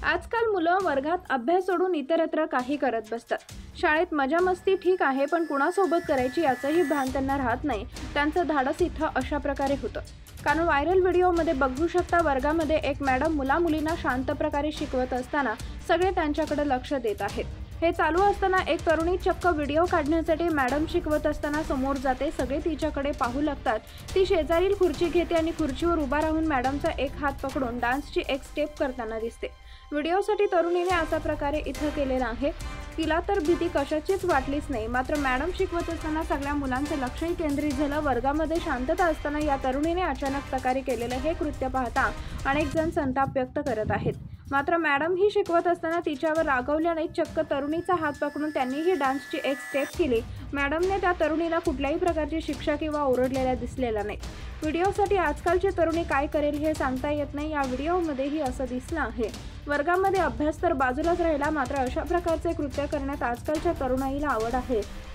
आजकाल मुलं वर्गात अभ्यास सोडून इतरत्र काही करत बसतात। शाळेत मजा मस्ती ठीक आहे, पण कुणासोबत करायची याचंही भान त्यांना राहत नाही। त्यांचं धाडस इथं अशा प्रकारे होतं। कारण व्हायरल व्हिडिओमध्ये बघू शकता, वर्गामध्ये एक मॅडम मुला-मुलींना शांत प्रकारे शिकवत असताना सगळे त्यांच्याकडे लक्ष देत आहेत। हे चालू असताना एक तरुणी चक्क व्हिडिओ काढण्यासाठी मॅडम शिकवत असताना समोर जाते। सगळे तिच्याकडे पाहू लागतात। ती शेजारील खुर्ची घेते आणि खुर्चीवर उभा राहून मॅडमचा एक हात पकडून डान्सची एक स्टेप करताना दिसते। व्हिडिओसाठी तरुणीने अशा प्रकारे इथं केलेलं आहे। तिला तर भीती कशाचीच वाटलीच नाही। मात्र मॅडम शिकवत असताना सगळ्या मुलांचं लक्षही केंद्रित झालं। वर्गामध्ये शांतता असताना या तरुणीने अचानक प्रकारे केलेलं हे कृत्य पाहता अनेक जण संताप व्यक्त करत आहेत। मात्र मॅडम ही शिकवत असताना तिच्यावर रागवल्याने चक्क तरुणीचा हात पकडून त्यांनीही डान्सची एक स्टेप केली। मॅडमने त्या तरुणीला कुठल्याही प्रकारची शिक्षा किंवा ओरडलेल्या दिसलेला नाही। व्हिडिओसाठी आजकालची तरुणी काय करेल हे सांगता येत नाही। या व्हिडिओमध्येही असं दिसलं आहे। वर्गामध्ये अभ्यास तर बाजूलाच राहिला, मात्र अशा प्रकारचे कृत्य करण्यात आजकालच्या तरुणाईला आवड आहे।